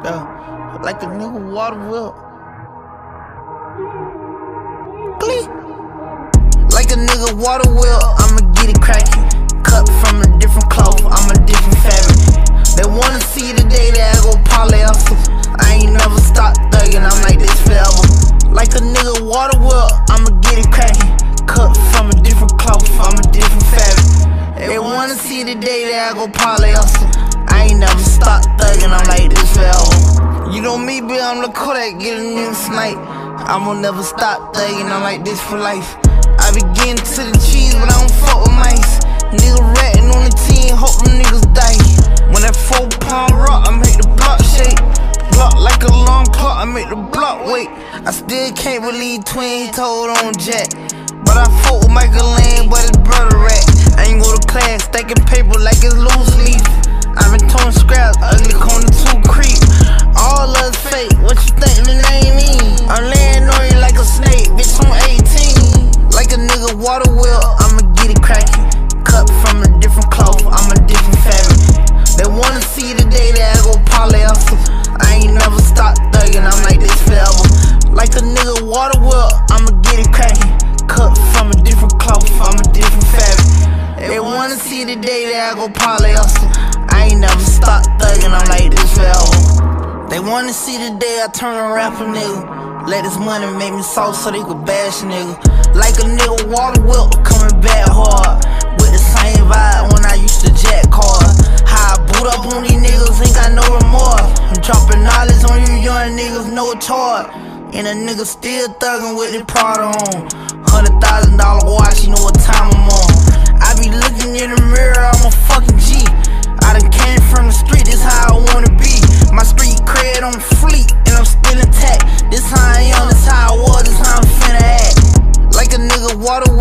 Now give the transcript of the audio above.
Yeah, like a nigga water wheel. Like a nigga water wheel, I'ma get it crackin'. Cut from a different cloth, I'm a different fabric. They wanna see the day that I go parlay hustle. I ain't never stop thuggin', I'm like this forever. Like a nigga water wheel, I'ma get it crackin'. Cut from a different cloth, I'm a different fabric. They wanna see the day that I go parlay hustle. I ain't never stop thuggin', I'm like this forever. You know me, bitch, I'm the Kodak, get a nigga snipe. I'ma never stop thuggin', I'm like this for life. I be getting to the cheese, but I don't fuck with mice. Nigga ratting on the team, hope them niggas die. When that 4-pound rock, I make the block shake. Block like a long clock, I make the block wait. I still can't believe twin told on Jack. But I fuck with Michael Lane, but his brother rat. I ain't go to class, stacking paper like it's loose leaf. I been throwing scraps, ugly corner 2 creep. All us fake, what you think the name mean? I'm laying on you like a snake, bitch, I'm 18. Like a nigga water wheel, I'ma get it crackin'. Cut from a different cloth, I'm a different fabric. They wanna see the day that I go parlay hustle. I ain't never stop thuggin', I'm like this forever. Like a nigga water wheel, I'ma get it crackin'. Cut from a different cloth, I'm a different fabric. They wanna see the day that I go parlay hustle. I ain't never stop thuggin', I'm like this forever. They wanna see the day I turn a rapper, nigga. Let this money make me soft so they could bash a nigga. Like a nigga water wheel, coming back hard. With the same vibe when I used to jack cars. How I boot up on these niggas, ain't got no remorse. I'm dropping knowledge on you young niggas, no charge. And a nigga still thuggin' with his Prada on. $100,000 watch, you know what time I'm on. I be looking in the mirror, I'm a fucking G. I done came from the street, this how I wanna be. My street cred on fleek, and I'm still intact. This how I am, this how I was, this how I'm finna act. Like a nigga water